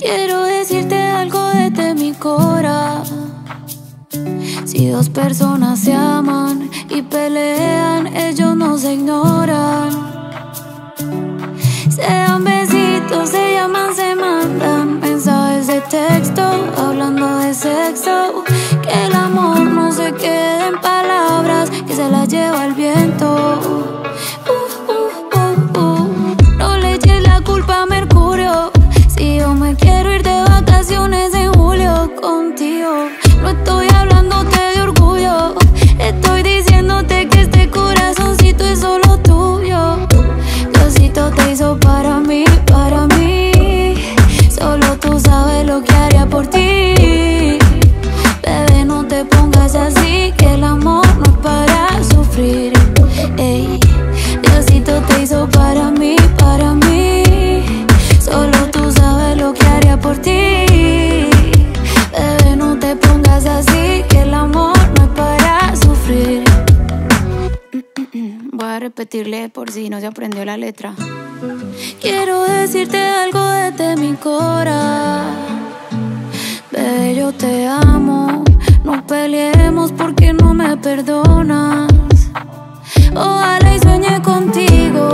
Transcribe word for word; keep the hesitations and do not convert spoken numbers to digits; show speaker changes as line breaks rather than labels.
Quiero decirte algo desde mi cora. Si dos personas se aman y pelean, ellos no se ignoran. Se dan besitos, se llaman, se mandan mensajes de texto, hablando de sexo. Que el amor no se quede en palabras, que se las lleva el viento. uh, uh, uh, uh. No le eches la culpa a Mercurio. Si yo me quiero ir de vacaciones en julio contigo, no estoy hablándote de orgullo, estoy diciéndote que este corazoncito es solo tuyo. Diosito te hizo para mí, para mí. Solo tú sabes lo que haría por ti. Bebé, no te pongas así, que el amor no es para sufrir. Ey, Diosito te hizo para mí, para mí. Solo tú sabes lo que haría por ti. Bebé, no te pongas así, que el amor no es para sufrir. Voy a repetirle por si no se aprendió la letra. Quiero decirte algo desde mi cora. Bebé, yo te amo. No peleemos porque no me perdonas. Ojalá y sueñe contigo.